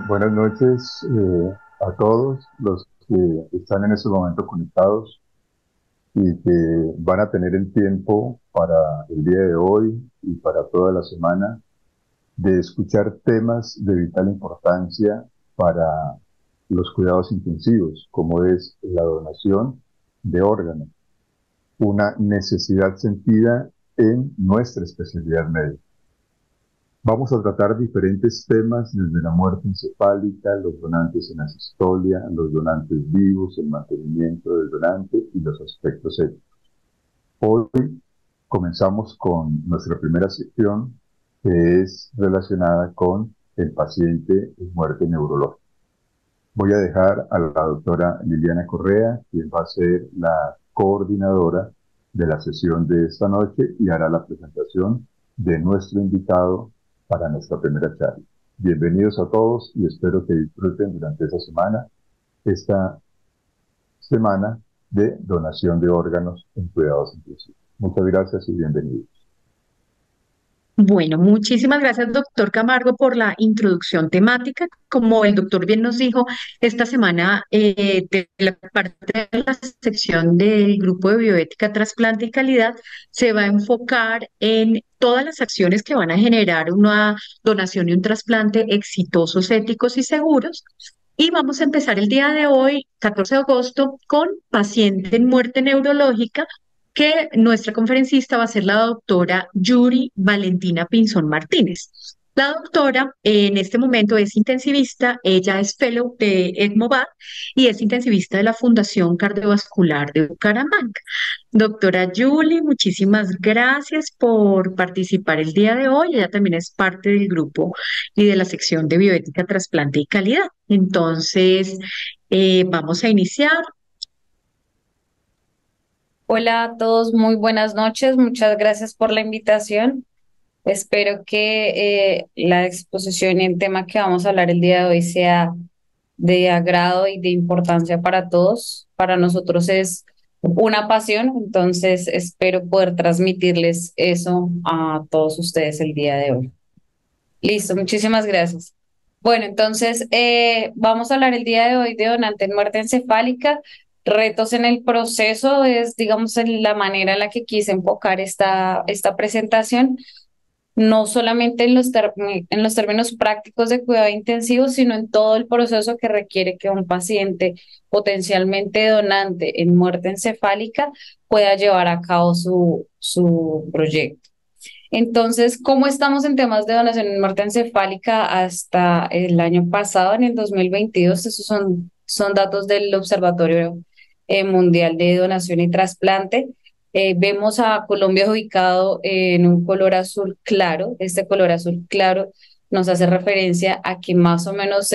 Buenas noches a todos los que están en este momento conectados y que van a tener el tiempo para el día de hoy y para toda la semana de escuchar temas de vital importancia para los cuidados intensivos, como es la donación de órganos, una necesidad sentida en nuestra especialidad médica. Vamos a tratar diferentes temas, desde la muerte encefálica, los donantes en asistolia, los donantes vivos, el mantenimiento del donante y los aspectos éticos. Hoy comenzamos con nuestra primera sección, que es relacionada con el paciente en muerte neurológica. Voy a dejar a la doctora Liliana Correa, quien va a ser la coordinadora de la sesión de esta noche y hará la presentación de nuestro invitado para nuestra primera charla. Bienvenidos a todos y espero que disfruten durante esta semana de donación de órganos en cuidados intensivos. Muchas gracias y bienvenidos. Bueno, muchísimas gracias, doctor Camargo, por la introducción temática. Como el doctor bien nos dijo, esta semana de la parte de la sección del grupo de bioética, trasplante y calidad se va a enfocar en todas las acciones que van a generar una donación y un trasplante exitosos, éticos y seguros. Y vamos a empezar el día de hoy, 14 de agosto, con paciente en muerte neurológica que nuestra conferencista va a ser la doctora Yuri Valentina Pinzón Martínez. La doctora en este momento es intensivista, ella es fellow de ECMOVAD y es intensivista de la Fundación Cardiovascular de Bucaramanga. Doctora Yuri, muchísimas gracias por participar el día de hoy. Ella también es parte del grupo y de la sección de bioética, trasplante y calidad. Entonces, vamos a iniciar. Hola a todos, muy buenas noches. Muchas gracias por la invitación. Espero que la exposición y el tema que vamos a hablar el día de hoy sea de agrado y de importancia para todos. Para nosotros es una pasión, entonces espero poder transmitirles eso a todos ustedes el día de hoy. Listo, muchísimas gracias. Bueno, entonces vamos a hablar el día de hoy de donante en muerte encefálica. Retos en el proceso es, digamos, en la manera en la que quise enfocar esta presentación, no solamente en en los términos prácticos de cuidado intensivo, sino en todo el proceso que requiere que un paciente potencialmente donante en muerte encefálica pueda llevar a cabo su proyecto. Entonces, ¿cómo estamos en temas de donación en muerte encefálica hasta el año pasado, en el 2022? Esos son datos del Observatorio Mundial de Donación y Trasplante. Vemos a Colombia ubicado en un color azul claro. Este color azul claro nos hace referencia a que más o menos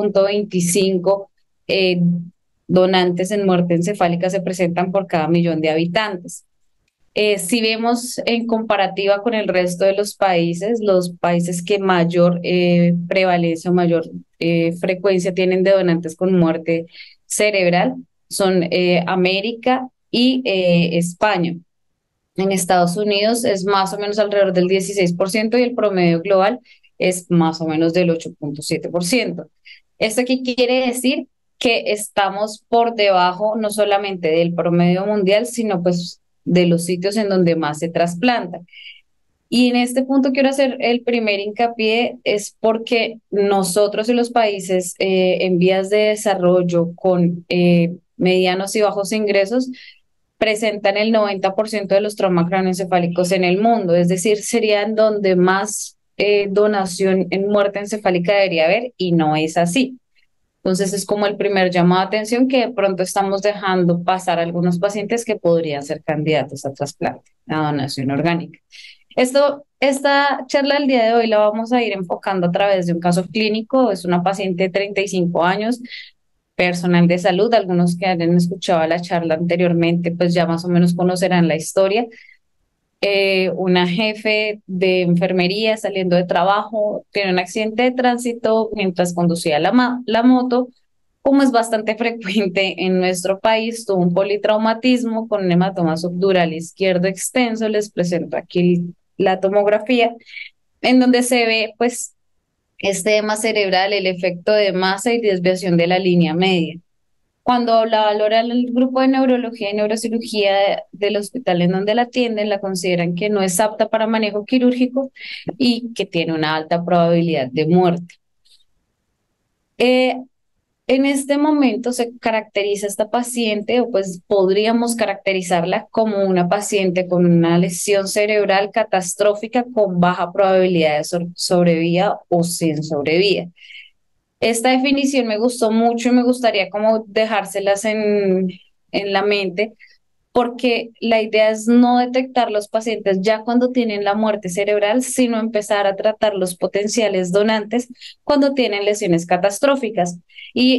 6,25 eh, donantes en muerte encefálica se presentan por cada millón de habitantes. Si vemos en comparativa con el resto de los países que mayor prevalencia o mayor frecuencia tienen de donantes con muerte cerebral son América y España. En Estados Unidos es más o menos alrededor del 16% y el promedio global es más o menos del 8,7%. ¿Esto qué quiere decir? Que estamos por debajo no solamente del promedio mundial, sino pues de los sitios en donde más se trasplanta. Y en este punto quiero hacer el primer hincapié, es porque nosotros en los países en vías de desarrollo con medianos y bajos ingresos presentan el 90% de los traumas craneoencefálicos en el mundo, es decir, serían donde más donación en muerte encefálica debería haber y no es así. Entonces es como el primer llamado de atención que de pronto estamos dejando pasar a algunos pacientes que podrían ser candidatos a trasplante, a donación orgánica. Esta charla del día de hoy la vamos a ir enfocando a través de un caso clínico. Es una paciente de 35 años, personal de salud. Algunos que hayan escuchado la charla anteriormente, pues ya más o menos conocerán la historia. Una jefe de enfermería saliendo de trabajo, tiene un accidente de tránsito mientras conducía la moto. Como es bastante frecuente en nuestro país, tuvo un politraumatismo con un hematoma subdural izquierdo extenso. Les presento aquí la tomografía, en donde se ve pues este edema cerebral, el efecto de masa y desviación de la línea media. Cuando la valora el grupo de neurología y neurocirugía del hospital en donde la atienden, la consideran que no es apta para manejo quirúrgico y que tiene una alta probabilidad de muerte. Eh, en este momento se caracteriza esta paciente, o pues podríamos caracterizarla como una paciente con una lesión cerebral catastrófica con baja probabilidad de sobrevida o sin sobrevida. Esta definición me gustó mucho y me gustaría como dejárselas en la mente, porque la idea es no detectar los pacientes ya cuando tienen la muerte cerebral, sino empezar a tratar los potenciales donantes cuando tienen lesiones catastróficas. Y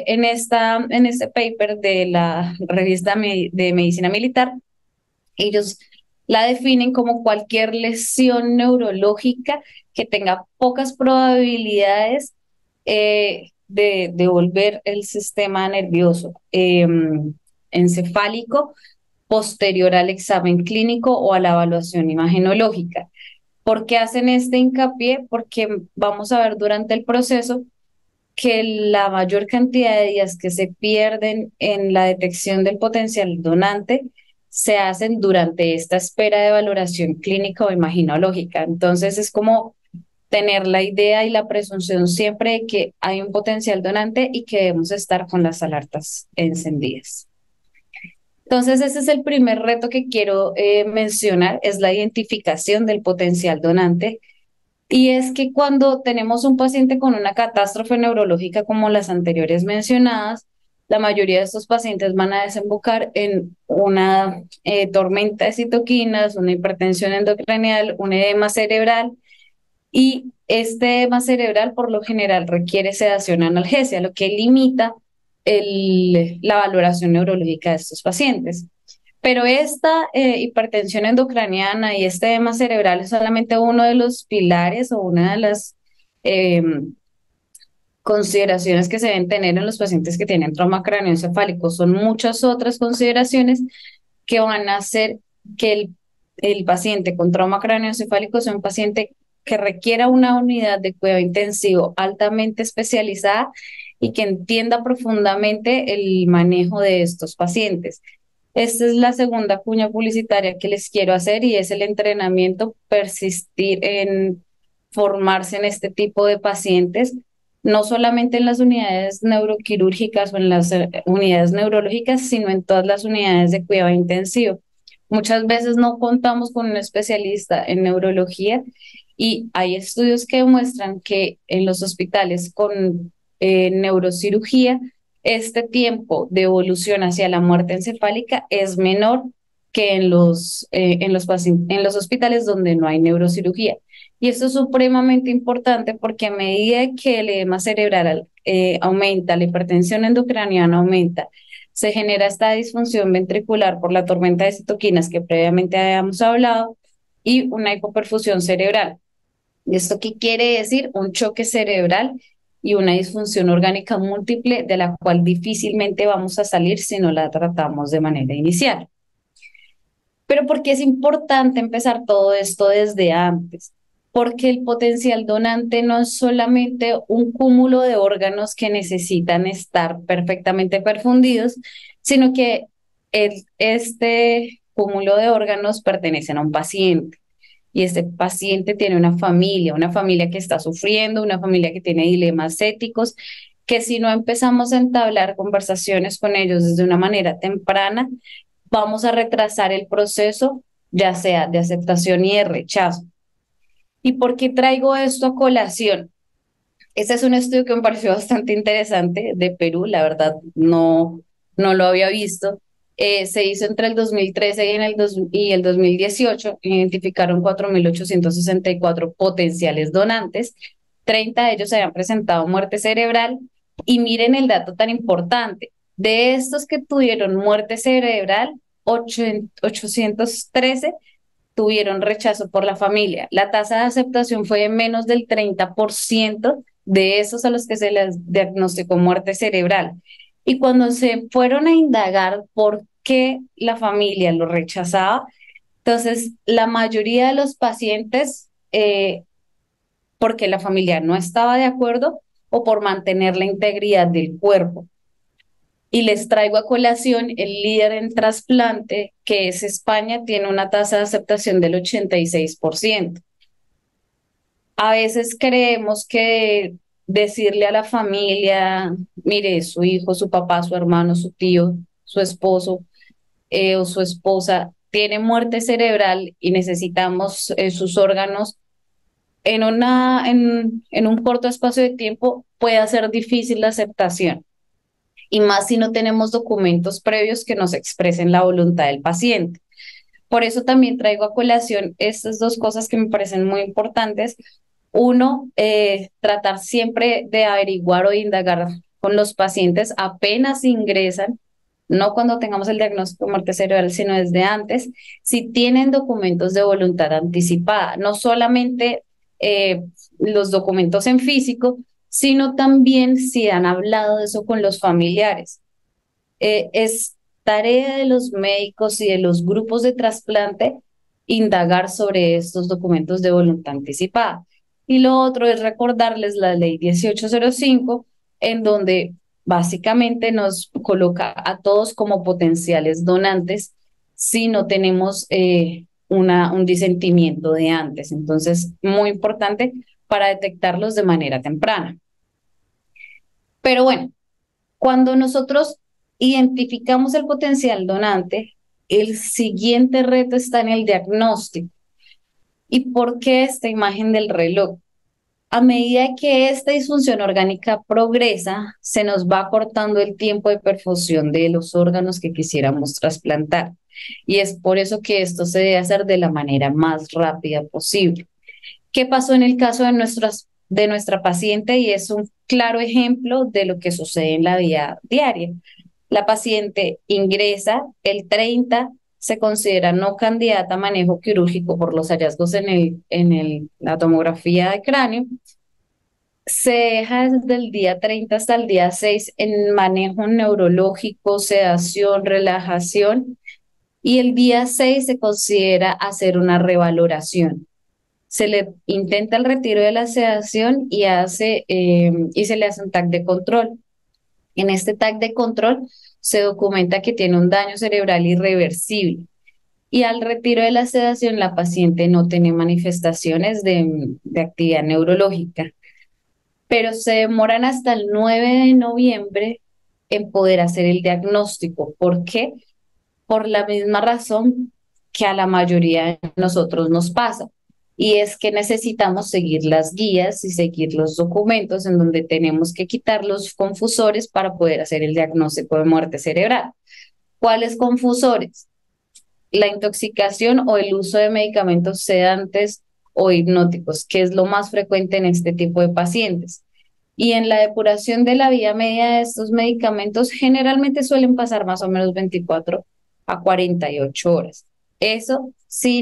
en este paper de la revista de Medicina Militar, ellos la definen como cualquier lesión neurológica que tenga pocas probabilidades de volver el sistema nervioso encefálico posterior al examen clínico o a la evaluación imagenológica. ¿Por qué hacen este hincapié? Porque vamos a ver durante el proceso que la mayor cantidad de días que se pierden en la detección del potencial donante se hacen durante esta espera de valoración clínica o imaginológica. Entonces es como tener la idea y la presunción siempre de que hay un potencial donante y que debemos estar con las alertas encendidas. Entonces, ese es el primer reto que quiero mencionar, es la identificación del potencial donante. Y es que cuando tenemos un paciente con una catástrofe neurológica como las anteriores mencionadas, la mayoría de estos pacientes van a desembocar en una tormenta de citoquinas, una hipertensión endocranial, un edema cerebral, y este edema cerebral por lo general requiere sedación analgesia, lo que limita la valoración neurológica de estos pacientes. Pero esta hipertensión endocraniana y este edema cerebral es solamente uno de los pilares o una de las eh, consideraciones que se deben tener en los pacientes que tienen trauma craneoencefálico. Son muchas otras consideraciones que van a hacer que el paciente con trauma craneoencefálico sea un paciente que requiera una unidad de cuidado intensivo altamente especializada y que entienda profundamente el manejo de estos pacientes. Esta es la segunda cuña publicitaria que les quiero hacer y es el entrenamiento, persistir en formarse en este tipo de pacientes, no solamente en las unidades neuroquirúrgicas o en las unidades neurológicas, sino en todas las unidades de cuidado intensivo. Muchas veces no contamos con un especialista en neurología y hay estudios que demuestran que en los hospitales con neurocirugía, este tiempo de evolución hacia la muerte encefálica es menor que en los hospitales donde no hay neurocirugía. Y esto es supremamente importante porque a medida que el edema cerebral aumenta, la hipertensión endocraniana aumenta, se genera esta disfunción ventricular por la tormenta de citoquinas que previamente habíamos hablado y una hipoperfusión cerebral. ¿Esto qué quiere decir? Un choque cerebral y una disfunción orgánica múltiple de la cual difícilmente vamos a salir si no la tratamos de manera inicial. Pero ¿por qué es importante empezar todo esto desde antes? Porque el potencial donante no es solamente un cúmulo de órganos que necesitan estar perfectamente perfundidos, sino que este cúmulo de órganos pertenecen a un paciente. Y este paciente tiene una familia que está sufriendo, una familia que tiene dilemas éticos, que si no empezamos a entablar conversaciones con ellos desde una manera temprana, vamos a retrasar el proceso, ya sea de aceptación y de rechazo. ¿Y por qué traigo esto a colación? Este es un estudio que me pareció bastante interesante de Perú, la verdad no lo había visto. Se hizo entre el 2013 y el 2018, identificaron 4.864 potenciales donantes, 30 de ellos habían presentado muerte cerebral y miren el dato tan importante, de estos que tuvieron muerte cerebral, 813 tuvieron rechazo por la familia. La tasa de aceptación fue de menos del 30% de esos a los que se les diagnosticó muerte cerebral. Y cuando se fueron a indagar por qué la familia lo rechazaba, entonces la mayoría de los pacientes porque la familia no estaba de acuerdo o por mantener la integridad del cuerpo. Y les traigo a colación el líder en trasplante, que es España, tiene una tasa de aceptación del 86%. A veces creemos que decirle a la familia, mire, su hijo, su papá, su hermano, su tío, su esposo o su esposa tiene muerte cerebral y necesitamos sus órganos en un corto espacio de tiempo, puede ser difícil la aceptación. Y más si no tenemos documentos previos que nos expresen la voluntad del paciente. Por eso también traigo a colación estas dos cosas que me parecen muy importantes. Uno, tratar siempre de averiguar o indagar con los pacientes apenas ingresan, no cuando tengamos el diagnóstico de muerte cerebral, sino desde antes, si tienen documentos de voluntad anticipada, no solamente eh, los documentos en físico, sino también si han hablado de eso con los familiares. Es tarea de los médicos y de los grupos de trasplante indagar sobre estos documentos de voluntad anticipada. Y lo otro es recordarles la ley 1805, en donde básicamente nos coloca a todos como potenciales donantes si no tenemos un disentimiento de antes. Entonces, muy importante para detectarlos de manera temprana. Pero bueno, cuando nosotros identificamos el potencial donante, el siguiente reto está en el diagnóstico. ¿Y por qué esta imagen del reloj? A medida que esta disfunción orgánica progresa, se nos va cortando el tiempo de perfusión de los órganos que quisiéramos trasplantar. Y es por eso que esto se debe hacer de la manera más rápida posible. ¿Qué pasó en el caso de nuestra paciente? Y es un claro ejemplo de lo que sucede en la vida diaria. La paciente ingresa el 30, se considera no candidata a manejo quirúrgico por los hallazgos la tomografía de cráneo. Se deja desde el día 30 hasta el día 6 en manejo neurológico, sedación, relajación, y el día 6 se considera hacer una revaloración. Se le intenta el retiro de la sedación y se le hace un TAC de control. En este TAC de control se documenta que tiene un daño cerebral irreversible y al retiro de la sedación la paciente no tiene manifestaciones de actividad neurológica, pero se demoran hasta el 9 de noviembre en poder hacer el diagnóstico. ¿Por qué? Por la misma razón que a la mayoría de nosotros nos pasa. Y es que necesitamos seguir las guías y seguir los documentos en donde tenemos que quitar los confusores para poder hacer el diagnóstico de muerte cerebral. ¿Cuáles confusores? La intoxicación o el uso de medicamentos sedantes o hipnóticos, que es lo más frecuente en este tipo de pacientes. Y en la depuración de la vía media de estos medicamentos generalmente suelen pasar más o menos 24 a 48 horas. Eso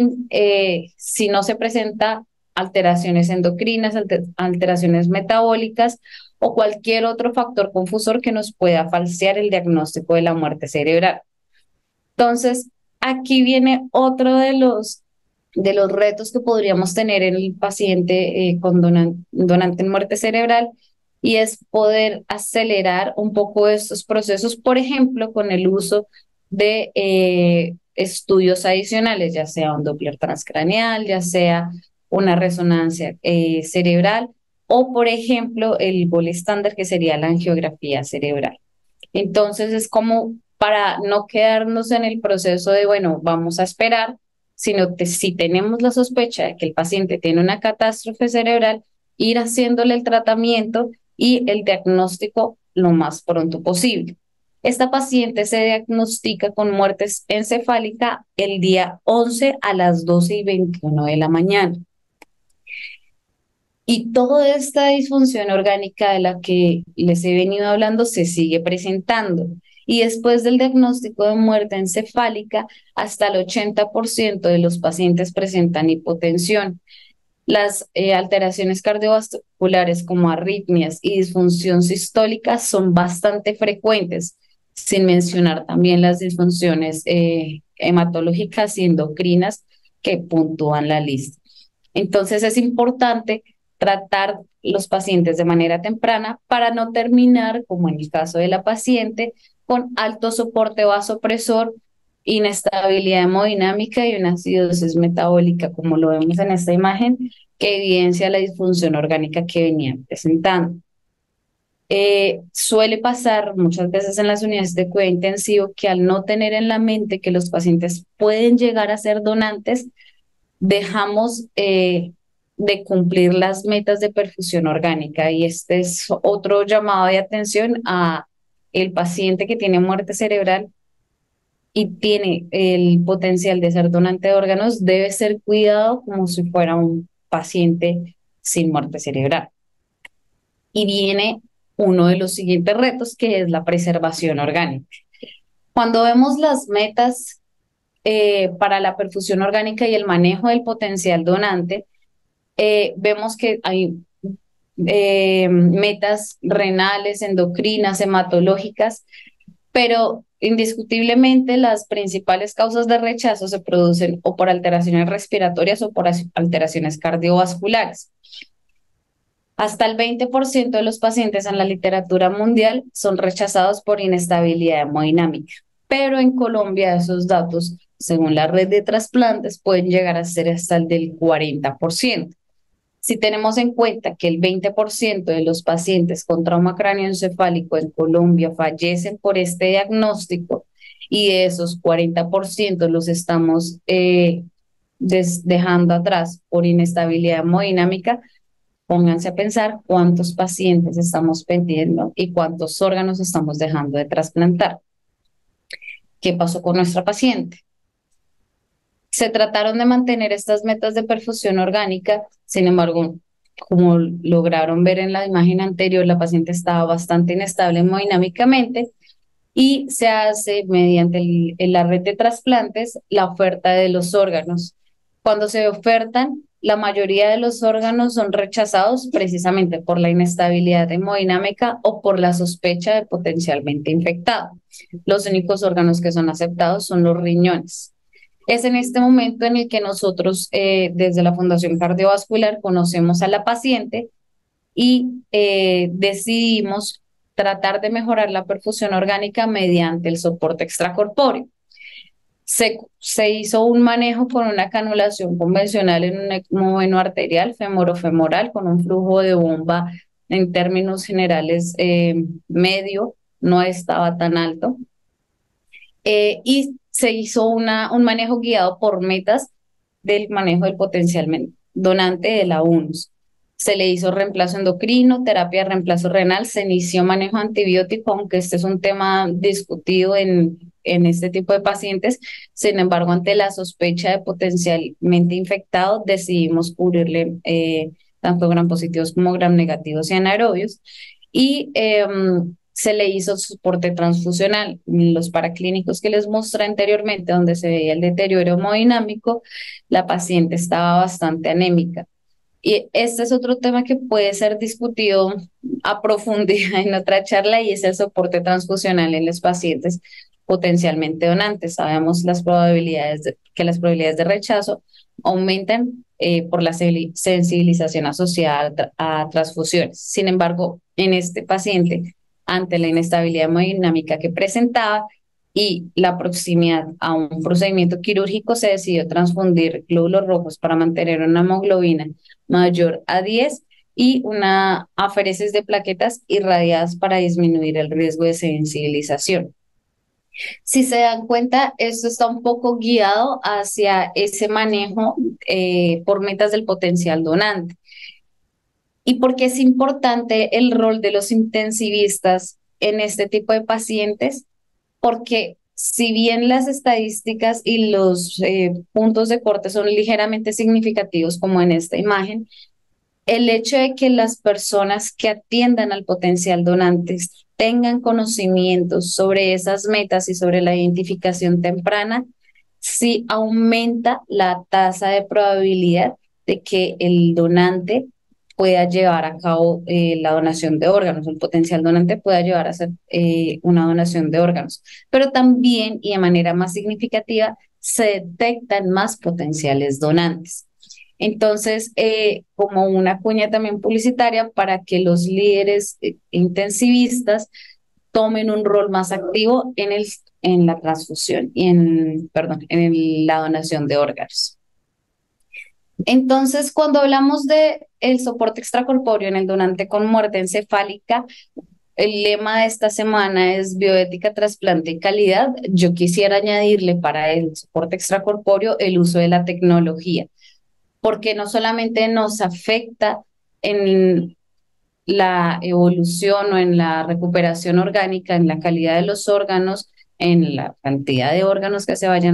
si no se presenta alteraciones endocrinas, alteraciones metabólicas o cualquier otro factor confusor que nos pueda falsear el diagnóstico de la muerte cerebral. Entonces, aquí viene otro de los retos que podríamos tener en el paciente con donante en muerte cerebral, y es poder acelerar un poco estos procesos, por ejemplo, con el uso de estudios adicionales, ya sea un Doppler transcraneal, ya sea una resonancia cerebral, o por ejemplo el gol estándar que sería la angiografía cerebral. Entonces es como para no quedarnos en el proceso de, bueno, vamos a esperar, sino si tenemos la sospecha de que el paciente tiene una catástrofe cerebral, ir haciéndole el tratamiento y el diagnóstico lo más pronto posible. Esta paciente se diagnostica con muerte encefálica el día 11 a las 12:21 de la mañana. Y toda esta disfunción orgánica de la que les he venido hablando se sigue presentando. Y después del diagnóstico de muerte encefálica, hasta el 80% de los pacientes presentan hipotensión. Las alteraciones cardiovasculares como arritmias y disfunción sistólica son bastante frecuentes, sin mencionar también las disfunciones hematológicas y endocrinas que puntúan la lista. Entonces es importante tratar los pacientes de manera temprana para no terminar, como en el caso de la paciente, con alto soporte vasopresor, inestabilidad hemodinámica y una acidosis metabólica, como lo vemos en esta imagen, que evidencia la disfunción orgánica que venían presentando. Suele pasar muchas veces en las unidades de cuidado intensivo que al no tener en la mente que los pacientes pueden llegar a ser donantes, dejamos de cumplir las metas de perfusión orgánica, y este es otro llamado de atención a el paciente que tiene muerte cerebral y tiene el potencial de ser donante de órganos. Debe ser cuidado como si fuera un paciente sin muerte cerebral. Y viene uno de los siguientes retos, que es la preservación orgánica. Cuando vemos las metas para la perfusión orgánica y el manejo del potencial donante, vemos que hay metas renales, endocrinas, hematológicas, pero indiscutiblemente las principales causas de rechazo se producen o por alteraciones respiratorias o por alteraciones cardiovasculares. Hasta el 20% de los pacientes en la literatura mundial son rechazados por inestabilidad hemodinámica, pero en Colombia esos datos, según la red de trasplantes, pueden llegar a ser hasta el del 40%. Si tenemos en cuenta que el 20% de los pacientes con trauma cráneoencefálico en Colombia fallecen por este diagnóstico, y de esos 40% los estamos dejando atrás por inestabilidad hemodinámica, pónganse a pensar cuántos pacientes estamos perdiendo y cuántos órganos estamos dejando de trasplantar. ¿Qué pasó con nuestra paciente? Se trataron de mantener estas metas de perfusión orgánica, sin embargo, como lograron ver en la imagen anterior, la paciente estaba bastante inestable hemodinámicamente y se hace mediante la red de trasplantes la oferta de los órganos. Cuando se ofertan, la mayoría de los órganos son rechazados precisamente por la inestabilidad hemodinámica o por la sospecha de potencialmente infectado. Los únicos órganos que son aceptados son los riñones. Es en este momento en el que nosotros, desde la Fundación Cardiovascular, conocemos a la paciente y decidimos tratar de mejorar la perfusión orgánica mediante el soporte extracorpóreo. Se hizo un manejo con una canulación convencional en un ECMO veno arterial femorofemoral con un flujo de bomba en términos generales medio, no estaba tan alto. Y se hizo un manejo guiado por metas del manejo del potencial donante de la UNOS. Se le hizo reemplazo endocrino, terapia de reemplazo renal, se inició manejo antibiótico, aunque este es un tema discutido en este tipo de pacientes. Sin embargo, ante la sospecha de potencialmente infectado, decidimos cubrirle tanto gram positivos como gram negativos y anaerobios. Y se le hizo soporte transfusional. Los paraclínicos que les mostré anteriormente, donde se veía el deterioro hemodinámico, la paciente estaba bastante anémica. Y este es otro tema que puede ser discutido a profundidad en otra charla, y es el soporte transfusional en los pacientes potencialmente donantes. Sabemos que las probabilidades de rechazo aumentan por la sensibilización asociada a transfusiones. Sin embargo, en este paciente, ante la inestabilidad hemodinámica que presentaba y la proximidad a un procedimiento quirúrgico, se decidió transfundir glóbulos rojos para mantener una hemoglobina mayor a 10 y una aferesis de plaquetas irradiadas para disminuir el riesgo de sensibilización. Si se dan cuenta, esto está un poco guiado hacia ese manejo por metas del potencial donante. ¿Y por qué es importante el rol de los intensivistas en este tipo de pacientes? Porque si bien las estadísticas y los puntos de corte son ligeramente significativos, como en esta imagen, el hecho de que las personas que atiendan al potencial donante tengan conocimientos sobre esas metas y sobre la identificación temprana, sí aumenta la tasa de probabilidad de que el donante pueda llevar a cabo la donación de órganos, el potencial donante pueda llevar a hacer una donación de órganos. Pero también, y de manera más significativa, se detectan más potenciales donantes. Entonces, como una cuña también publicitaria para que los líderes intensivistas tomen un rol más activo en la transfusión y perdón, la donación de órganos. Entonces, cuando hablamos de el soporte extracorpóreo en el donante con muerte encefálica, el lema de esta semana es bioética, trasplante y calidad. Yo quisiera añadirle para el soporte extracorpóreo el uso de la tecnología, porque no solamente nos afecta en la evolución o en la recuperación orgánica, en la calidad de los órganos, en la cantidad de órganos que se vayan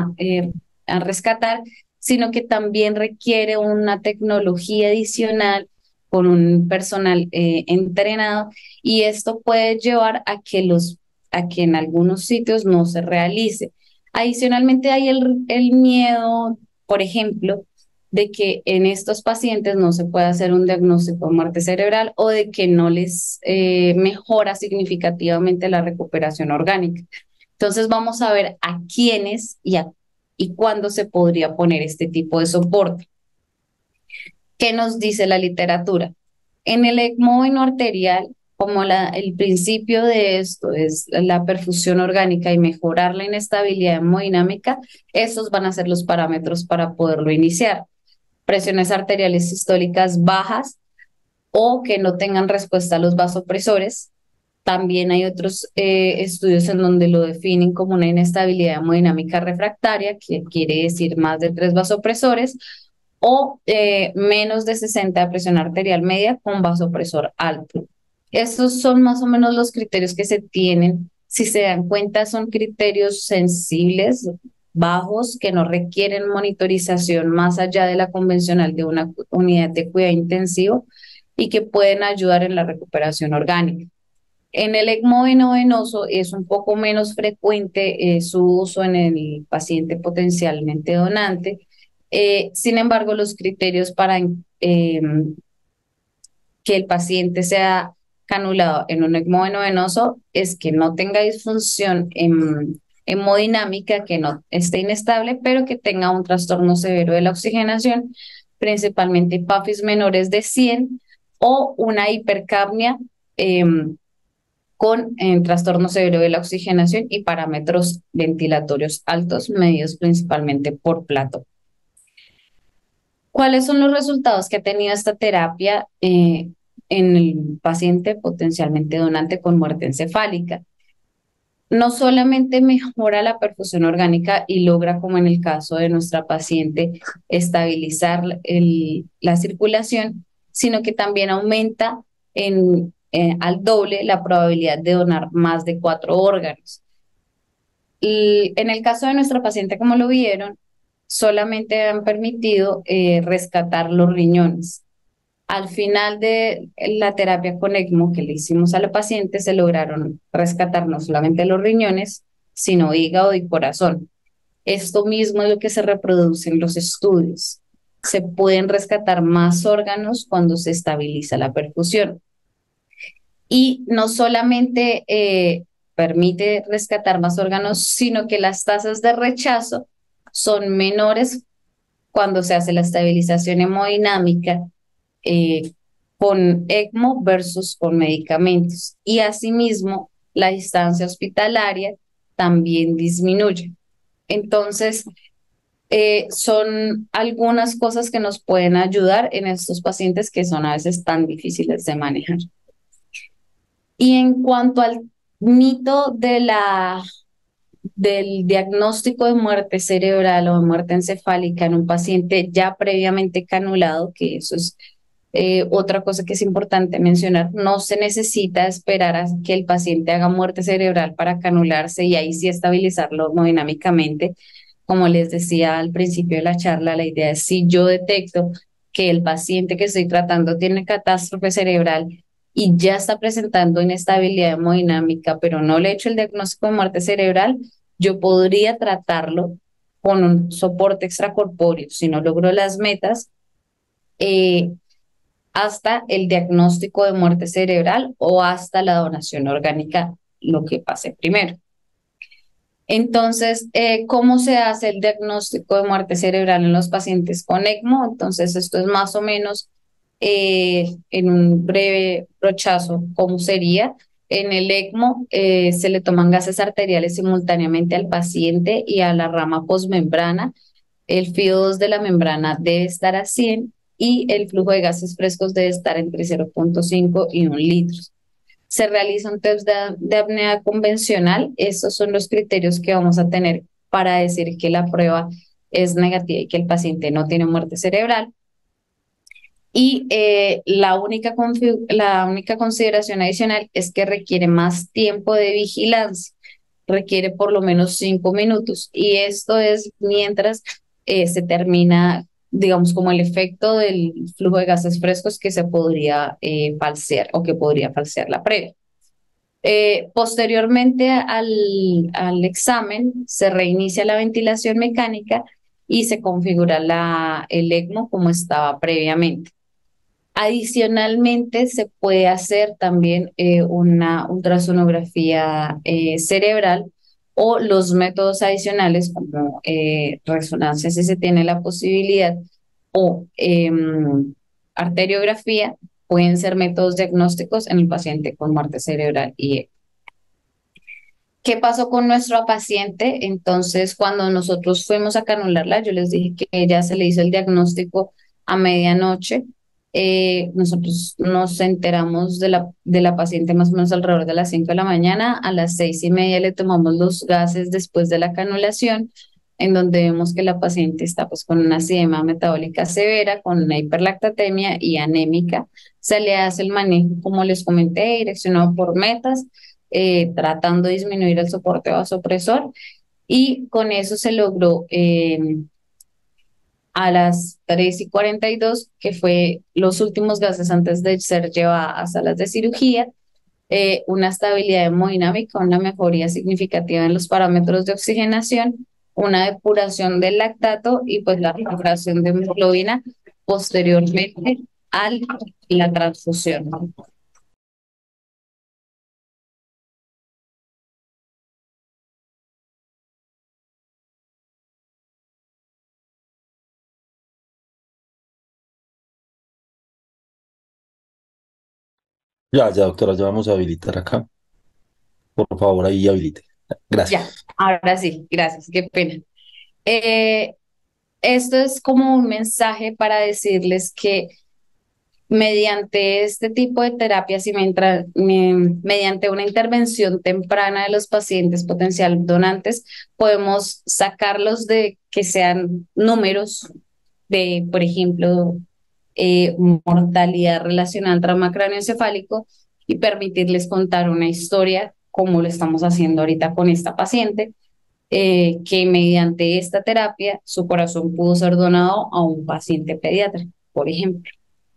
a rescatar, sino que también requiere una tecnología adicional con un personal entrenado, y esto puede llevar a que en algunos sitios no se realice. Adicionalmente hay el miedo, por ejemplo, de que en estos pacientes no se pueda hacer un diagnóstico de muerte cerebral o de que no les mejora significativamente la recuperación orgánica. Entonces vamos a ver a quiénes y cuándo se podría poner este tipo de soporte. ¿Qué nos dice la literatura? En el ECMO veno arterial, como el principio de esto es la perfusión orgánica y mejorar la inestabilidad hemodinámica, esos van a ser los parámetros para poderlo iniciar. Presiones arteriales sistólicas bajas o que no tengan respuesta a los vasopresores. También hay otros estudios en donde lo definen como una inestabilidad hemodinámica refractaria, que quiere decir más de 3 vasopresores, o menos de 60 de presión arterial media con vasopresor alto. Esos son más o menos los criterios que se tienen. Si se dan cuenta, son criterios sensibles, bajos, que no requieren monitorización más allá de la convencional de una unidad de cuidado intensivo y que pueden ayudar en la recuperación orgánica. En el ECMO venoso es un poco menos frecuente su uso en el paciente potencialmente donante. Sin embargo, los criterios para que el paciente sea canulado en un ECMO venoso es que no tenga disfunción hemodinámica, que no esté inestable, pero que tenga un trastorno severo de la oxigenación, principalmente hipafis menores de 100 o una hipercapnia con trastorno severo de la oxigenación y parámetros ventilatorios altos, medidos principalmente por plato. ¿Cuáles son los resultados que ha tenido esta terapia en el paciente potencialmente donante con muerte encefálica? No solamente mejora la perfusión orgánica y logra, como en el caso de nuestra paciente, estabilizar la circulación, sino que también aumenta al doble la probabilidad de donar más de 4 órganos. Y en el caso de nuestra paciente, como lo vieron, solamente han permitido rescatar los riñones. Al final de la terapia con ECMO que le hicimos a la paciente, se lograron rescatar no solamente los riñones, sino hígado y corazón. Esto mismo es lo que se reproduce en los estudios. Se pueden rescatar más órganos cuando se estabiliza la perfusión. Y no solamente permite rescatar más órganos, sino que las tasas de rechazo son menores cuando se hace la estabilización hemodinámica con ECMO versus con medicamentos. Y asimismo, la distancia hospitalaria también disminuye. Entonces, son algunas cosas que nos pueden ayudar en estos pacientes que son a veces tan difíciles de manejar. Y en cuanto al mito del diagnóstico de muerte cerebral o de muerte encefálica en un paciente ya previamente canulado, que eso es otra cosa que es importante mencionar, no se necesita esperar a que el paciente haga muerte cerebral para canularse y ahí sí estabilizarlo hemodinámicamente. Como les decía al principio de la charla, la idea es si yo detecto que el paciente que estoy tratando tiene catástrofe cerebral y ya está presentando inestabilidad hemodinámica, pero no le he hecho el diagnóstico de muerte cerebral, yo podría tratarlo con un soporte extracorpóreo, si no logro las metas, hasta el diagnóstico de muerte cerebral o hasta la donación orgánica, lo que pase primero. Entonces, ¿cómo se hace el diagnóstico de muerte cerebral en los pacientes con ECMO? Entonces, esto es más o menos en un breve brochazo, ¿cómo sería? En el ECMO se le toman gases arteriales simultáneamente al paciente y a la rama posmembrana. El FIO2 de la membrana debe estar a 100 y el flujo de gases frescos debe estar entre 0,5 y 1 litro. Se realiza un test de apnea convencional. Estos son los criterios que vamos a tener para decir que la prueba es negativa y que el paciente no tiene muerte cerebral. Y la única consideración adicional es que requiere más tiempo de vigilancia, requiere por lo menos 5 minutos. Y esto es mientras se termina, digamos, como el efecto del flujo de gases frescos que se podría falsear o que podría falsear la previa. Posteriormente al examen, se reinicia la ventilación mecánica y se configura el ECMO como estaba previamente. Adicionalmente, se puede hacer también una ultrasonografía cerebral o los métodos adicionales como resonancia si se tiene la posibilidad o arteriografía pueden ser métodos diagnósticos en el paciente con muerte cerebral y ECMO. ¿Qué pasó con nuestra paciente? Entonces, cuando nosotros fuimos a canularla, yo les dije que ella se le hizo el diagnóstico a medianoche. Nosotros nos enteramos de la paciente más o menos alrededor de las 5 de la mañana. A las 6:30 le tomamos los gases después de la canulación, en donde vemos que la paciente está pues con una acidemia metabólica severa, con una hiperlactatemia y anémica. Se le hace el manejo, como les comenté, direccionado por metas, tratando de disminuir el soporte vasopresor y con eso se logró a las 3:42, que fue los últimos gases antes de ser llevada a salas de cirugía, una estabilidad hemodinámica, una mejoría significativa en los parámetros de oxigenación, una depuración del lactato y pues la recuperación de hemoglobina posteriormente a la transfusión. Ya, ya, doctora, ya vamos a habilitar acá. Por favor, ahí habilite. Ya, Gracias. ahora sí, gracias, qué pena. Eh, Esto es como un mensaje para decirles que mediante este tipo de terapias y mediante una intervención temprana de los pacientes potencial donantes, podemos sacarlos de que sean números de, por ejemplo, mortalidad relacionada al trauma cráneoencefálico y permitirles contar una historia como lo estamos haciendo ahorita con esta paciente, que mediante esta terapia su corazón pudo ser donado a un paciente pediatra, por ejemplo.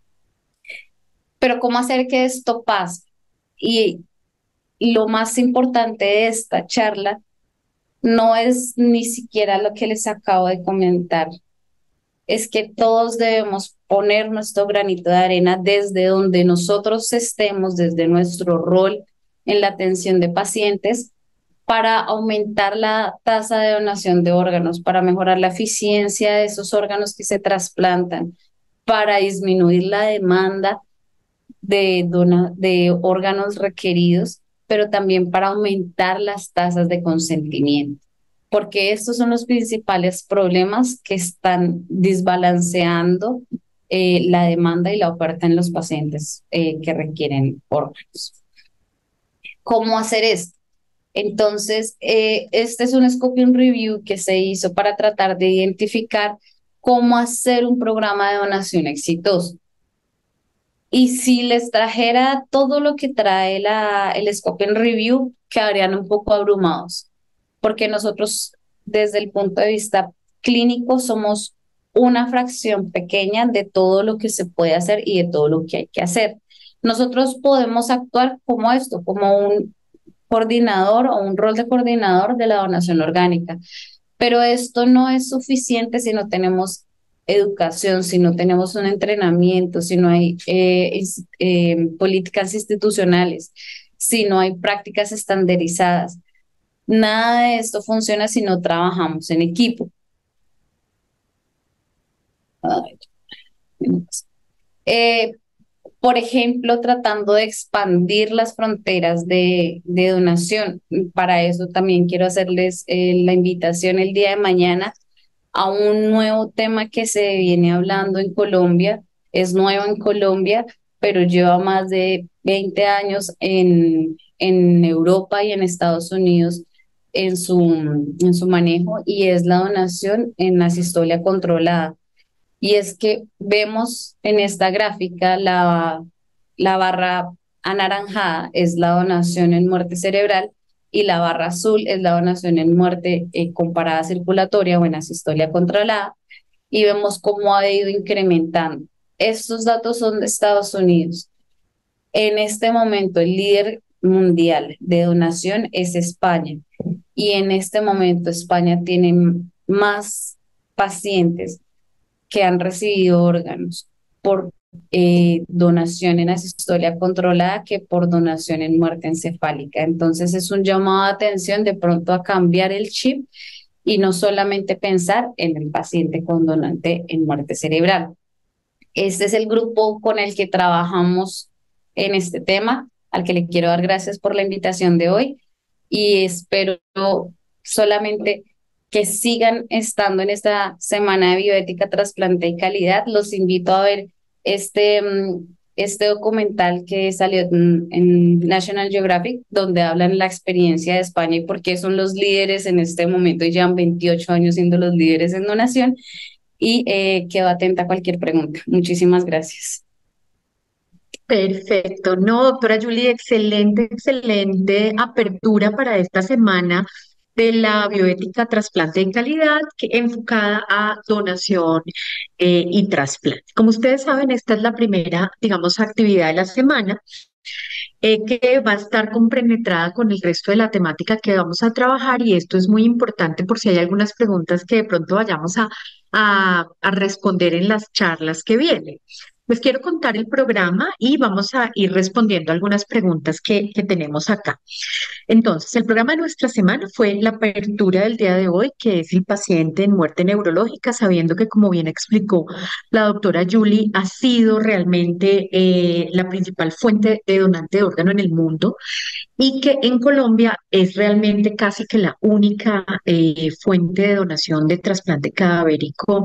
Pero ¿cómo hacer que esto pase? Y lo más importante de esta charla no es ni siquiera lo que les acabo de comentar, es que todos debemos poner nuestro granito de arena desde donde nosotros estemos, desde nuestro rol en la atención de pacientes, para aumentar la tasa de donación de órganos, para mejorar la eficiencia de esos órganos que se trasplantan, para disminuir la demanda de órganos requeridos, pero también para aumentar las tasas de consentimiento, porque estos son los principales problemas que están desbalanceando la demanda y la oferta en los pacientes que requieren órganos. ¿Cómo hacer esto? Entonces, este es un scoping review que se hizo para tratar de identificar cómo hacer un programa de donación exitoso. Y si les trajera todo lo que trae el Scoping Review, quedarían un poco abrumados, porque nosotros desde el punto de vista clínico somos una fracción pequeña de todo lo que se puede hacer y de todo lo que hay que hacer. Nosotros podemos actuar como esto, como un coordinador o un rol de coordinador de la donación orgánica. Pero esto no es suficiente si no tenemos educación, si no tenemos un entrenamiento, si no hay políticas institucionales, si no hay prácticas estandarizadas. Nada de esto funciona si no trabajamos en equipo. Ay, eh, por ejemplo, tratando de expandir las fronteras de donación. Para eso también quiero hacerles la invitación el día de mañana a un nuevo tema que se viene hablando en Colombia. Es nuevo en Colombia, pero lleva más de 20 años en Europa y en Estados Unidos en su manejo, y es la donación en asistolia controlada. Y es que vemos en esta gráfica la barra anaranjada es la donación en muerte cerebral y la barra azul es la donación en muerte comparada circulatoria o en asistolia controlada, y vemos cómo ha ido incrementando. Estos datos son de Estados Unidos. En este momento el líder mundial de donación es España, y en este momento España tiene más pacientes que han recibido órganos por donación en asistolia controlada que por donación en muerte encefálica. Entonces es un llamado de atención de pronto a cambiar el chip y no solamente pensar en el paciente con donante en muerte cerebral. Este es el grupo con el que trabajamos en este tema, al que le quiero dar gracias por la invitación de hoy, y espero solamente que sigan estando en esta semana de bioética, trasplante y calidad. Los invito a ver este documental que salió en National Geographic, donde hablan la experiencia de España y por qué son los líderes en este momento y llevan 28 años siendo los líderes en donación, y quedo atenta a cualquier pregunta. Muchísimas gracias. Perfecto. No, doctora Julie, excelente, excelente apertura para esta semana de la bioética trasplante en calidad, enfocada a donación y trasplante. Como ustedes saben, esta es la primera, digamos, actividad de la semana, que va a estar compenetrada con el resto de la temática que vamos a trabajar, y esto es muy importante por si hay algunas preguntas que de pronto vayamos a responder en las charlas que vienen. Les quiero contar el programa y vamos a ir respondiendo algunas preguntas que tenemos acá. Entonces, el programa de nuestra semana fue la apertura del día de hoy, que es el paciente en muerte neurológica, sabiendo que, como bien explicó la doctora Julie, ha sido realmente la principal fuente de donante de órgano en el mundo, y que en Colombia es realmente casi que la única fuente de donación de trasplante cadavérico,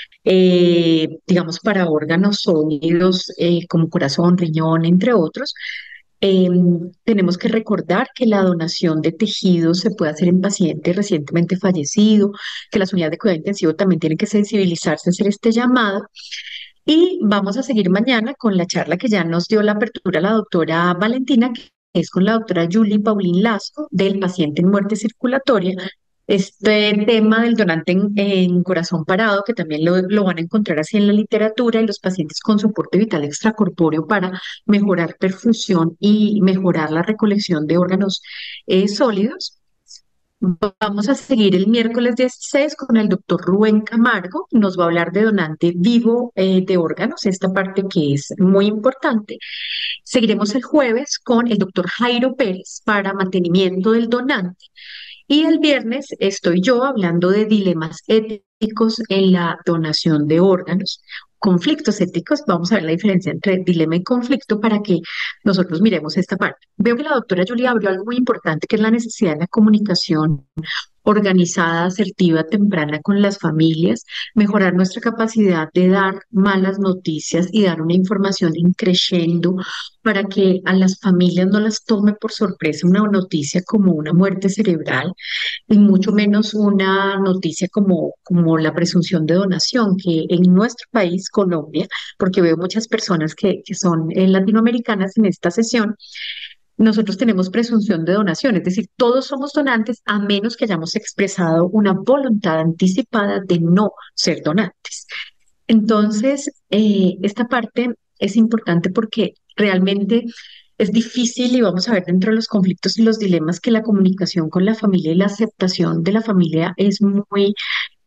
digamos, para órganos sólidos como corazón, riñón, entre otros. Eh, Tenemos que recordar que la donación de tejidos se puede hacer en paciente recientemente fallecido, que las unidades de cuidado intensivo también tienen que sensibilizarse a hacer este llamado. Y vamos a seguir mañana con la charla que ya nos dio la apertura la doctora Valentina, que es con la doctora Julie Paulín Lazo, del paciente en muerte circulatoria. Este tema del donante en corazón parado, que también lo van a encontrar así en la literatura, y los pacientes con soporte vital extracorpóreo para mejorar perfusión y mejorar la recolección de órganos sólidos. Vamos a seguir el miércoles 16 con el doctor Rubén Camargo. Nos va a hablar de donante vivo de órganos, esta parte que es muy importante. Seguiremos el jueves con el doctor Jairo Pérez para mantenimiento del donante. Y el viernes estoy yo hablando de dilemas éticos en la donación de órganos, conflictos éticos. Vamos a ver la diferencia entre dilema y conflicto para que nosotros miremos esta parte. Veo que la doctora Julia abrió algo muy importante, que es la necesidad de la comunicación organizada, asertiva, temprana con las familias, mejorar nuestra capacidad de dar malas noticias y dar una información increyendo para que a las familias no las tome por sorpresa una noticia como una muerte cerebral, y mucho menos una noticia como la presunción de donación, que en nuestro país, Colombia, porque veo muchas personas que son latinoamericanas en esta sesión, nosotros tenemos presunción de donación, es decir, todos somos donantes a menos que hayamos expresado una voluntad anticipada de no ser donantes. Entonces, esta parte es importante porque realmente es difícil, y vamos a ver dentro de los conflictos y los dilemas, que la comunicación con la familia y la aceptación de la familia es muy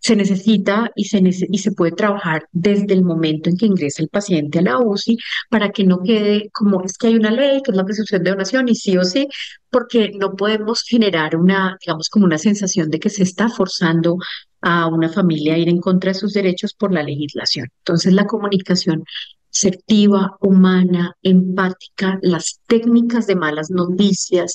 se necesita y se puede trabajar desde el momento en que ingresa el paciente a la UCI para que no quede como es que hay una ley, que es la prescripción de donación y sí o sí, porque no podemos generar una, digamos, como una sensación de que se está forzando a una familia a ir en contra de sus derechos por la legislación. Entonces, la comunicación asertiva, humana, empática, las técnicas de malas noticias,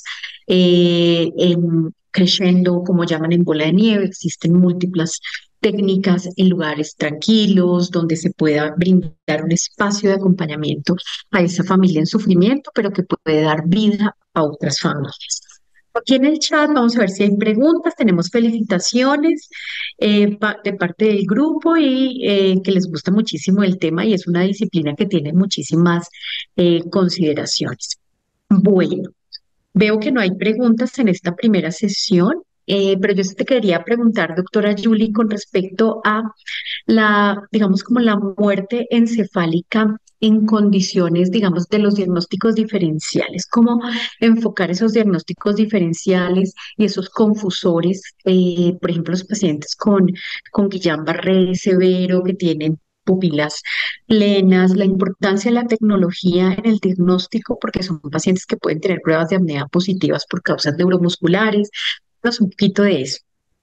creciendo, como llaman en bola de nieve, existen múltiples técnicas en lugares tranquilos, donde se pueda brindar un espacio de acompañamiento a esa familia en sufrimiento, pero que puede dar vida a otras familias. Aquí en el chat vamos a ver si hay preguntas, tenemos felicitaciones de parte del grupo y que les gusta muchísimo el tema y es una disciplina que tiene muchísimas consideraciones. Bueno, veo que no hay preguntas en esta primera sesión, pero yo sí te quería preguntar, doctora Julie, con respecto a digamos, como la muerte encefálica en condiciones, digamos, de los diagnósticos diferenciales, cómo enfocar esos diagnósticos diferenciales y esos confusores, por ejemplo, los pacientes con Guillain-Barré severo que tienen pupilas plenas, la importancia de la tecnología en el diagnóstico, porque son pacientes que pueden tener pruebas de apnea positivas por causas neuromusculares. Háblanos un poquito de eso.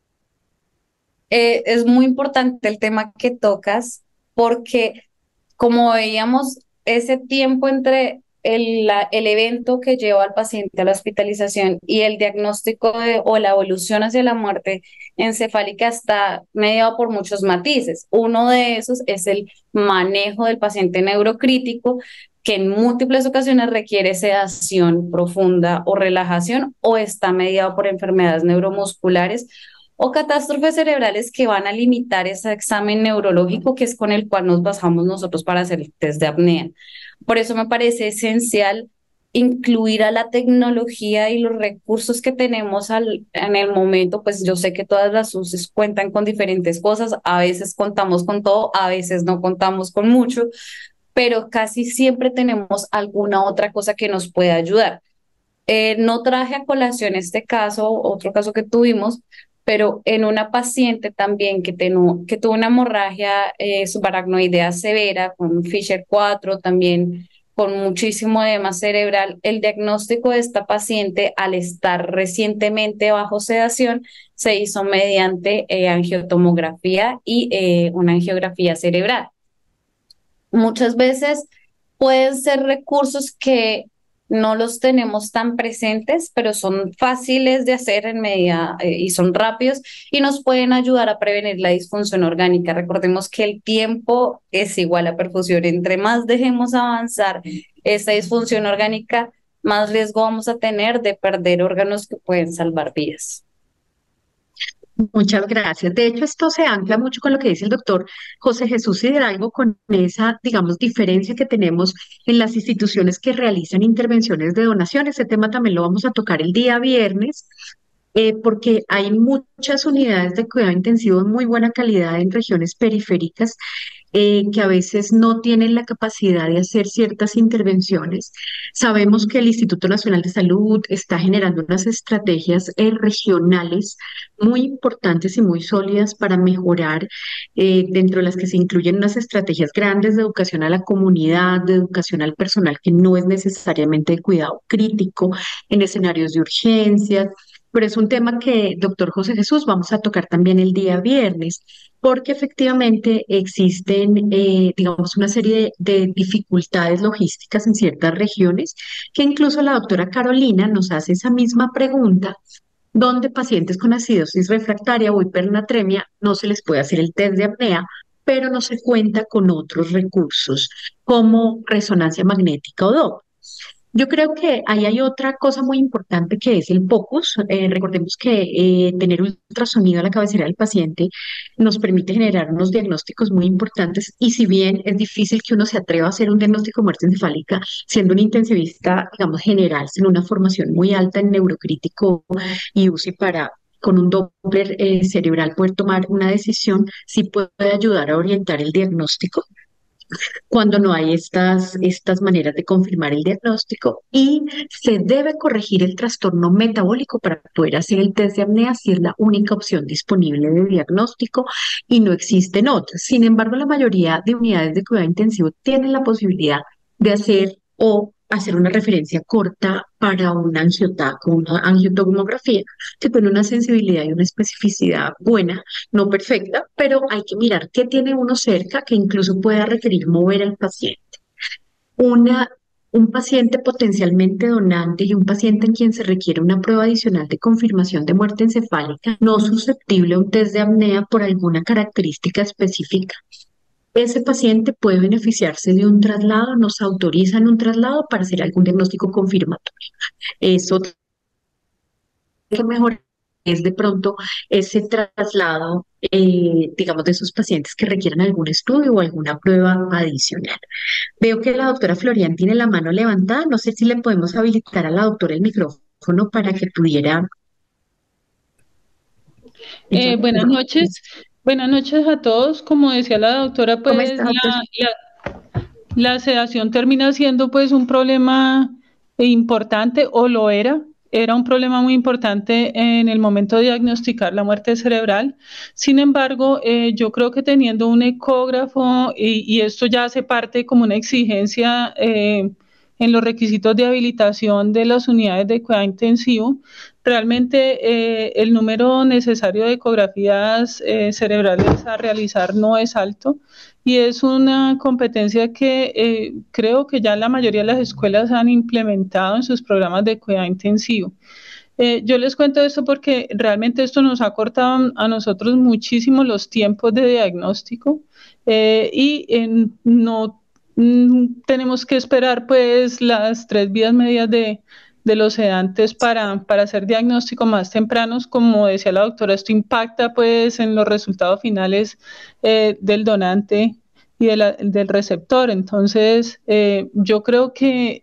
Es muy importante el tema que tocas porque, como veíamos, ese tiempo entre el evento que lleva al paciente a la hospitalización y el diagnóstico o la evolución hacia la muerte encefálica está mediado por muchos matices. Uno de esos es el manejo del paciente neurocrítico, que en múltiples ocasiones requiere sedación profunda o relajación, o está mediado por enfermedades neuromusculares o catástrofes cerebrales que van a limitar ese examen neurológico que es con el cual nos basamos nosotros para hacer el test de apnea. Por eso me parece esencial incluir a la tecnología y los recursos que tenemos en el momento. Pues yo sé que todas las UCIs cuentan con diferentes cosas, a veces contamos con todo, a veces no contamos con mucho, pero casi siempre tenemos alguna otra cosa que nos pueda ayudar. No traje a colación este caso, otro caso que tuvimos, pero en una paciente también que tuvo una hemorragia subaracnoidea severa con Fisher 4, también con muchísimo edema cerebral. El diagnóstico de esta paciente, al estar recientemente bajo sedación, se hizo mediante angiotomografía y una angiografía cerebral. Muchas veces pueden ser recursos que no los tenemos tan presentes, pero son fáciles de hacer en medida y son rápidos y nos pueden ayudar a prevenir la disfunción orgánica. Recordemos que el tiempo es igual a perfusión. Entre más dejemos avanzar esta disfunción orgánica, más riesgo vamos a tener de perder órganos que pueden salvar vidas. Muchas gracias. De hecho, esto se ancla mucho con lo que dice el doctor José Jesús Hidalgo, con esa, digamos, diferencia que tenemos en las instituciones que realizan intervenciones de donación. Ese tema también lo vamos a tocar el día viernes, porque hay muchas unidades de cuidado intensivo de muy buena calidad en regiones periféricas que a veces no tienen la capacidad de hacer ciertas intervenciones. Sabemos que el Instituto Nacional de Salud está generando unas estrategias regionales muy importantes y muy sólidas para mejorar, dentro de las que se incluyen unas estrategias grandes de educación a la comunidad, de educación al personal que no es necesariamente de cuidado crítico en escenarios de urgencias. Pero es un tema que, doctor José Jesús, vamos a tocar también el día viernes, porque efectivamente existen, digamos, una serie de dificultades logísticas en ciertas regiones, que incluso la doctora Carolina nos hace esa misma pregunta, donde pacientes con acidosis refractaria o hipernatremia no se les puede hacer el test de apnea, pero no se cuenta con otros recursos como resonancia magnética o Doppler. Yo creo que ahí hay otra cosa muy importante que es el POCUS. Recordemos que tener ultrasonido a la cabecera del paciente nos permite generar unos diagnósticos muy importantes y si bien es difícil que uno se atreva a hacer un diagnóstico de muerte encefálica siendo un intensivista, digamos, general, sin una formación muy alta en neurocrítico y UCI para con un Doppler cerebral poder tomar una decisión, sí puede ayudar a orientar el diagnóstico. cuando no hay estas maneras de confirmar el diagnóstico y se debe corregir el trastorno metabólico para poder hacer el test de apnea si es la única opción disponible de diagnóstico y no existen otras. Sin embargo, la mayoría de unidades de cuidado intensivo tienen la posibilidad de hacer o hacer una referencia corta para un angiotaco, una angiotomografía, que tiene una sensibilidad y una especificidad buena, no perfecta, pero hay que mirar qué tiene uno cerca que incluso pueda requerir mover al paciente. Una, un paciente potencialmente donante y un paciente en quien se requiere una prueba adicional de confirmación de muerte encefálica no susceptible a un test de apnea por alguna característica específica. Ese paciente puede beneficiarse de un traslado, nos autorizan un traslado para hacer algún diagnóstico confirmatorio. Eso que mejor es de pronto ese traslado, digamos, de esos pacientes que requieran algún estudio o alguna prueba adicional. Veo que la doctora Florian tiene la mano levantada. No sé si le podemos habilitar a la doctora el micrófono para que pudiera. Ella, Buenas noches. Buenas noches a todos. Como decía la doctora, ¿cómo pues está, doctora? la sedación termina siendo pues un problema importante, o lo era un problema muy importante en el momento de diagnosticar la muerte cerebral. Sin embargo, yo creo que teniendo un ecógrafo, y esto ya hace parte como una exigencia en los requisitos de habilitación de las unidades de cuidado intensivo, realmente el número necesario de ecografías cerebrales a realizar no es alto, y es una competencia que creo que ya la mayoría de las escuelas han implementado en sus programas de cuidado intensivo. Yo les cuento esto porque realmente esto nos ha cortado a nosotros muchísimo los tiempos de diagnóstico, y no tenemos que esperar pues las 3 vidas medias de los sedantes para hacer diagnósticos más tempranos. Como decía la doctora, esto impacta pues en los resultados finales del donante y del receptor. Entonces, yo creo que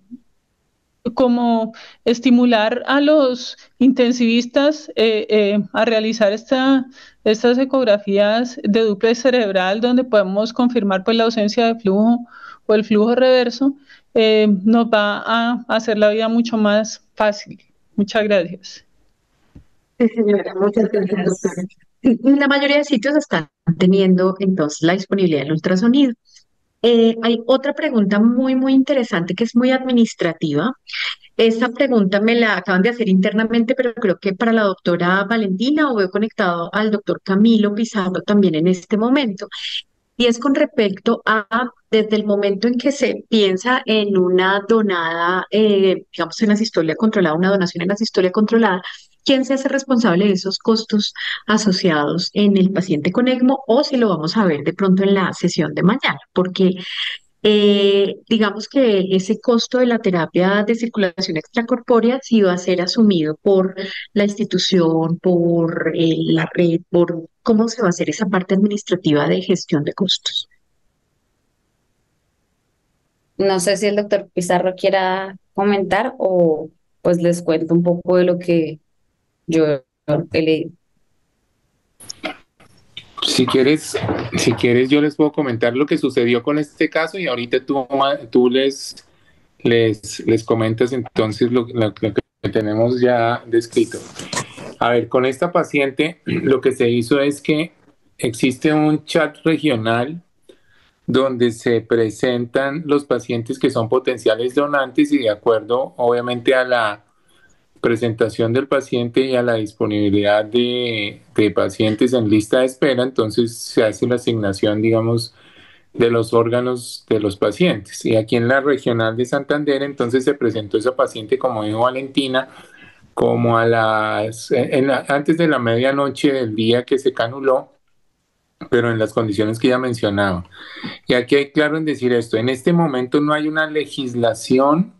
como estimular a los intensivistas a realizar estas ecografías de dúplex cerebral, donde podemos confirmar pues la ausencia de flujo o el flujo reverso, nos va a hacer la vida mucho más fácil. Muchas gracias. Sí, señora, muchas gracias, doctora. La mayoría de sitios están teniendo entonces la disponibilidad del ultrasonido. Hay otra pregunta muy interesante que es muy administrativa. Esa pregunta me la acaban de hacer internamente, pero creo que para la doctora Valentina, o veo conectado al doctor Camilo Pizarro también en este momento. Y es con respecto a, desde el momento en que se piensa en una donada, digamos, en la sistolia controlada, una donación en la sistolia controlada, ¿quién se hace responsable de esos costos asociados en el paciente con ECMO, o si lo vamos a ver de pronto en la sesión de mañana? Porque digamos que ese costo de la terapia de circulación extracorpórea sí va a ser asumido por la institución, por la red, por cómo se va a hacer esa parte administrativa de gestión de costos. No sé si el doctor Pizarro quiera comentar o pues les cuento un poco de lo que yo he leído. Si quieres, yo les puedo comentar lo que sucedió con este caso, y ahorita tú les comentas entonces lo que tenemos ya descrito. A ver, con esta paciente lo que se hizo es que existe un chat regional donde se presentan los pacientes que son potenciales donantes, y de acuerdo obviamente a la presentación del paciente y a la disponibilidad de pacientes en lista de espera, entonces se hace la asignación, digamos, de los órganos de los pacientes. Y aquí en la regional de Santander, entonces se presentó esa paciente, como dijo Valentina, como antes de la medianoche del día que se canuló, pero en las condiciones que ya mencionaba. Y aquí hay claro en decir esto: en este momento no hay una legislación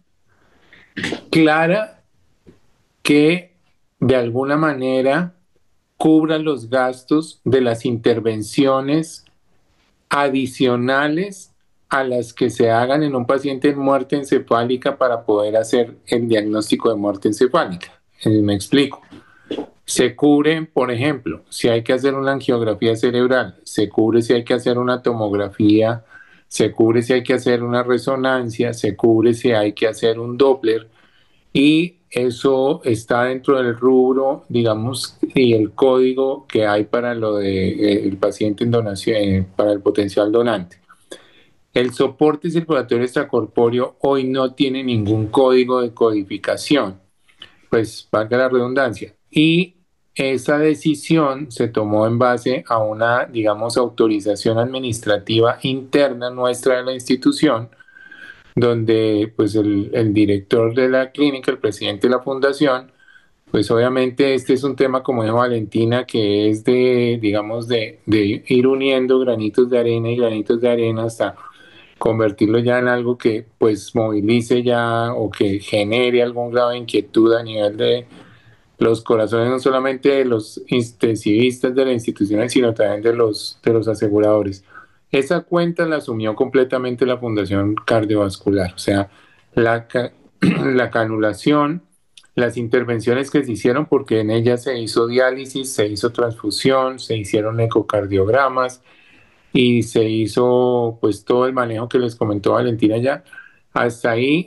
clara que de alguna manera cubra los gastos de las intervenciones adicionales a las que se hagan en un paciente en muerte encefálica para poder hacer el diagnóstico de muerte encefálica. Me explico. Se cubre, por ejemplo, si hay que hacer una angiografía cerebral, se cubre si hay que hacer una tomografía se cubre si hay que hacer una resonancia, se cubre si hay que hacer un Doppler, y eso está dentro del rubro, digamos, y el código que hay para lo de el paciente en donación, para el potencial donante. El soporte circulatorio extracorpóreo hoy no tiene ningún código de codificación, pues valga la redundancia. Y esa decisión se tomó en base a una, digamos, autorización administrativa interna nuestra de la institución, donde pues el director de la clínica, el presidente de la fundación, pues obviamente este es un tema, como dijo Valentina, que es de, digamos, de ir uniendo granitos de arena y granitos de arena hasta convertirlo ya en algo que pues movilice ya o que genere algún grado de inquietud a nivel de los corazones, no solamente de los intensivistas de la institución, sino también de los aseguradores. Esa cuenta la asumió completamente la Fundación Cardiovascular, o sea, la, la canulación, las intervenciones que se hicieron, porque en ella se hizo diálisis, se hizo transfusión, se hicieron ecocardiogramas, y se hizo pues todo el manejo que les comentó Valentina ya. Hasta ahí,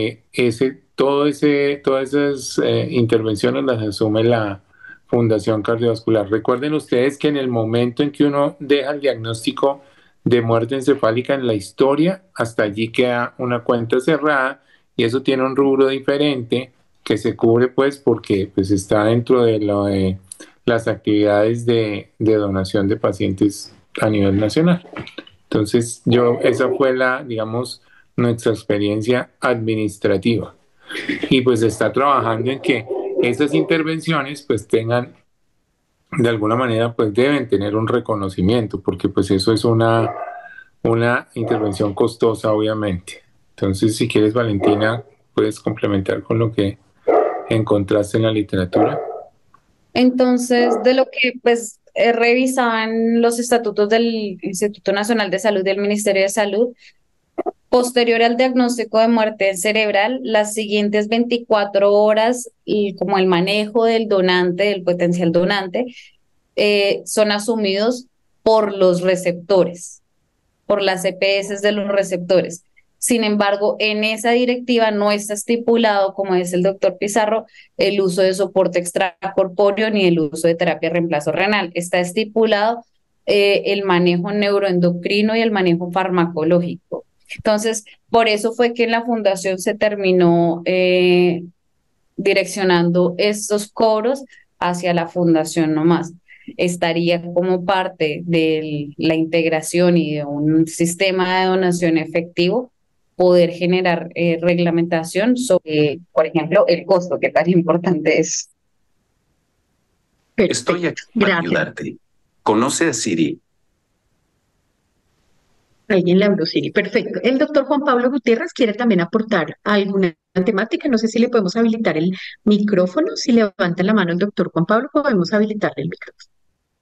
todas esas intervenciones las asume la Fundación Cardiovascular. Recuerden ustedes que en el momento en que uno deja el diagnóstico de muerte encefálica en la historia, hasta allí queda una cuenta cerrada, y eso tiene un rubro diferente que se cubre pues porque pues está dentro de lo de las actividades de donación de pacientes a nivel nacional. Entonces, esa fue digamos, nuestra experiencia administrativa. Y pues está trabajando en que esas intervenciones pues tengan, de alguna manera, pues deben tener un reconocimiento, porque pues eso es una intervención costosa, obviamente. Entonces, si quieres, Valentina, puedes complementar con lo que encontraste en la literatura. Entonces, de lo que pues revisaban los estatutos del Instituto Nacional de Salud y del Ministerio de Salud, posterior al diagnóstico de muerte cerebral, las siguientes 24 horas, y como el manejo del donante, del potencial donante, son asumidos por los receptores, por las EPS de los receptores. Sin embargo, en esa directiva no está estipulado, como dice el doctor Pizarro, el uso de soporte extracorpóreo ni el uso de terapia de reemplazo renal. Está estipulado el manejo neuroendocrino y el manejo farmacológico. Entonces, por eso fue que en la fundación se terminó direccionando estos cobros hacia la fundación nomás. Estaría como parte de la integración y de un sistema de donación efectivo poder generar reglamentación sobre, por ejemplo, el costo, que tan importante es. Estoy aquí para Gracias. ayudarte. Conoce a Siri. Alguien le habló, Siri. Perfecto. El doctor Juan Pablo Gutiérrez quiere también aportar alguna temática. No sé si le podemos habilitar el micrófono. Si levanta la mano el doctor Juan Pablo, podemos habilitarle el micrófono.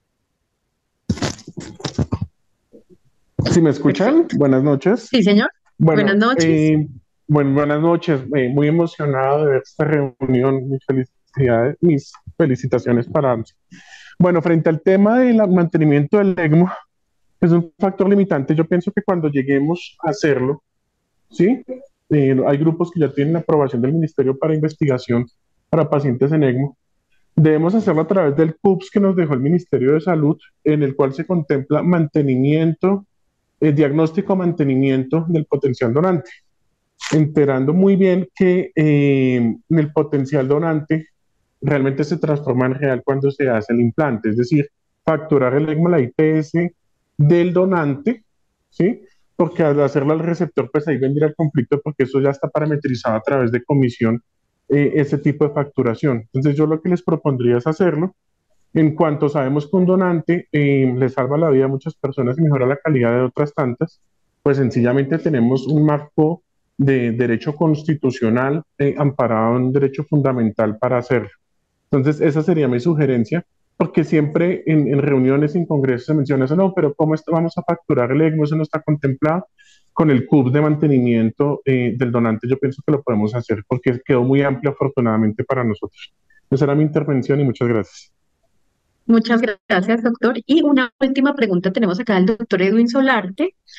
¿Sí me escuchan? Buenas noches. Sí, señor. Bueno, Buenas noches. buenas noches. Muy emocionado de ver esta reunión. Mis felicitaciones para ambos. Bueno, frente al tema del mantenimiento del ECMO, es un factor limitante. Yo pienso que cuando lleguemos a hacerlo, ¿sí? Hay grupos que ya tienen la aprobación del Ministerio para investigación para pacientes en ECMO. Debemos hacerlo a través del CUPS que nos dejó el Ministerio de Salud, en el cual se contempla mantenimiento, diagnóstico, mantenimiento del potencial donante, enterando muy bien que el potencial donante realmente se transforma en real cuando se hace el implante, es decir, facturar el ECMO, la IPS del donante, ¿sí? Porque al hacerlo al receptor, pues ahí vendría el conflicto, porque eso ya está parametrizado a través de comisión, ese tipo de facturación. Entonces yo lo que les propondría es hacerlo. En cuanto sabemos que un donante le salva la vida a muchas personas y mejora la calidad de otras tantas, pues sencillamente tenemos un marco de derecho constitucional amparado en un derecho fundamental para hacerlo. Entonces esa sería mi sugerencia, porque siempre en reuniones, en congresos se menciona eso, no, pero ¿cómo vamos a facturar el ECMO? Eso no está contemplado. Con el CUP de mantenimiento del donante yo pienso que lo podemos hacer, porque quedó muy amplio afortunadamente para nosotros. Esa era mi intervención y muchas gracias. Muchas gracias, doctor. Y una última pregunta tenemos acá al doctor Edwin Solarte.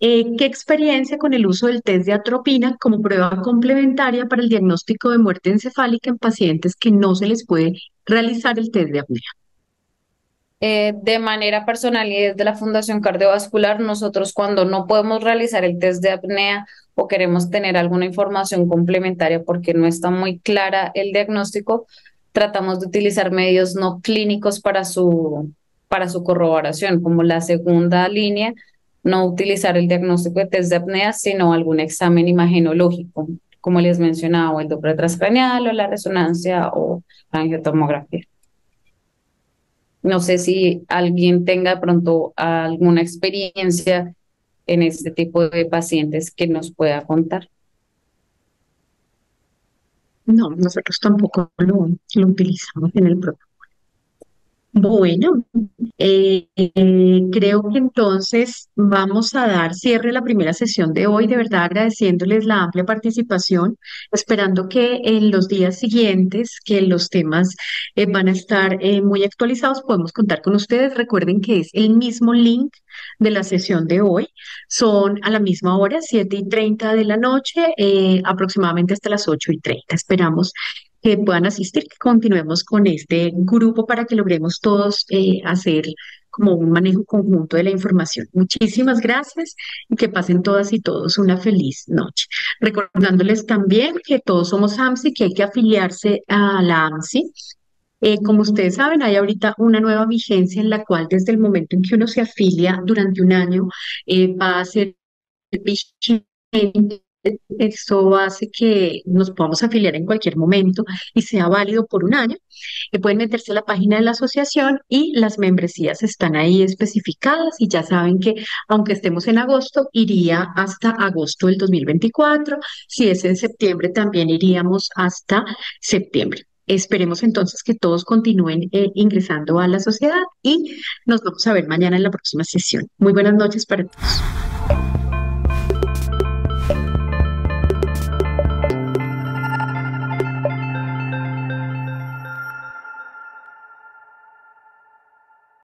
¿Qué experiencia con el uso del test de atropina como prueba complementaria para el diagnóstico de muerte encefálica en pacientes que no se les puede realizar el test de apnea? De manera personal y desde la Fundación Cardiovascular, nosotros cuando no podemos realizar el test de apnea o queremos tener alguna información complementaria porque no está muy clara el diagnóstico, tratamos de utilizar medios no clínicos para su corroboración, como la segunda línea, no utilizar el diagnóstico de test de apnea, sino algún examen imagenológico, como les mencionaba, o el Doppler transcranial o la resonancia o la angiotomografía. No sé si alguien tenga de pronto alguna experiencia en este tipo de pacientes que nos pueda contar. No, nosotros tampoco lo utilizamos en el programa. Bueno, creo que entonces vamos a dar cierre a la primera sesión de hoy, de verdad agradeciéndoles la amplia participación, esperando que en los días siguientes, que los temas van a estar muy actualizados, podemos contar con ustedes. Recuerden que es el mismo link de la sesión de hoy, son a la misma hora, 7:30 de la noche, aproximadamente hasta las 8:30. Esperamos que puedan asistir, que continuemos con este grupo para que logremos todos hacer como un manejo conjunto de la información. Muchísimas gracias y que pasen todas y todos una feliz noche. Recordándoles también que todos somos AMSI, que hay que afiliarse a la AMSI. Como ustedes saben, hay ahorita una nueva vigencia en la cual desde el momento en que uno se afilia durante un año va a ser vigente. Esto hace que nos podamos afiliar en cualquier momento y sea válido por un año. Pueden meterse a la página de la asociación y las membresías están ahí especificadas y ya saben que aunque estemos en agosto, iría hasta agosto del 2024. Si es en septiembre, también iríamos hasta septiembre. Esperemos entonces que todos continúen ingresando a la sociedad y nos vamos a ver mañana en la próxima sesión. Muy buenas noches para todos.